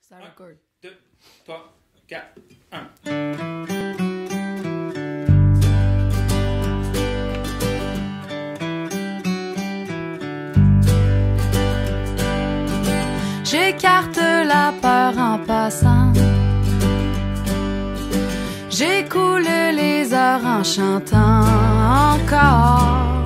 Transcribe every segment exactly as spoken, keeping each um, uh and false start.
Ça record. deux, trois, quatre, un. J'écarte la peur en passant. J'écoule les heures en chantant encore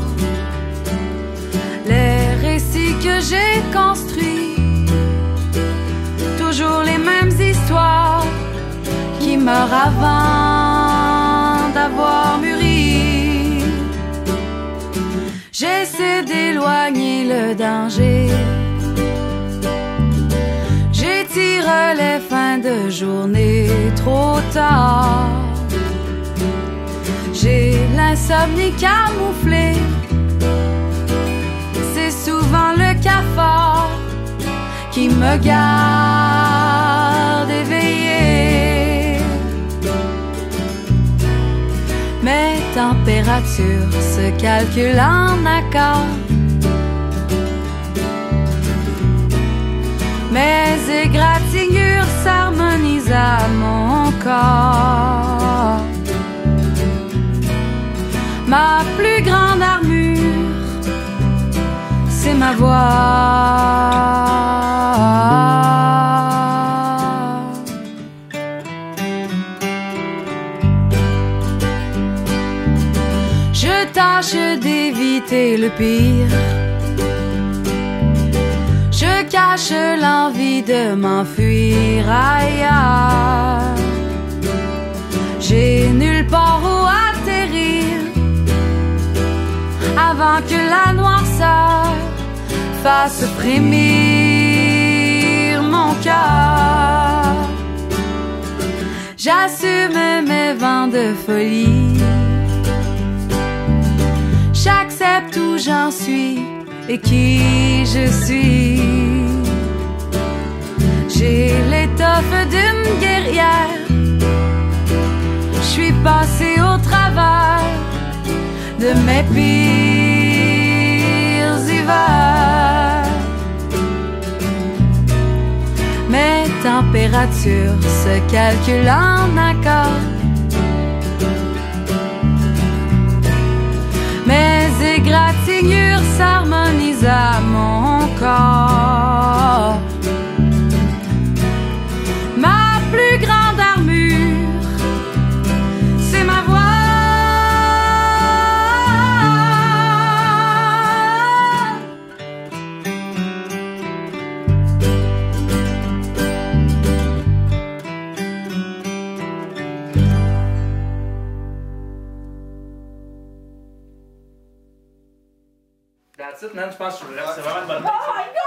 les récits que j'ai construits. Toujours les mêmes histoires qui meurent avant d'avoir mûri. J'essaie d'éloigner le danger. J'étire les fins de journée trop tard. J'ai l'insomnie camouflée. C'est souvent le cafard qui me garde éveillée. Mes températures se calculent en accords. Mes égratignures s'harmonisent à mon corps. Ma plus grande armure, c'est ma voix. Je tâche d'éviter le pire. Je cache l'envie de m'enfuir ailleurs. J'ai nulle part où atterrir avant que la noirceur fasse frémir mon cœur. J'assume mes vents de folie. J'accepte où j'en suis et qui je suis. J'ai l'étoffe d'une guerrière. Je suis passée au travers de mes pires hivers. Mes températures se calculent en accord. Mes égratignures s'harmonisent à mon corps. Ma plus grande armure, c'est ma voix. That's it, man, je pense que c'est vraiment une bonne. Oh my god!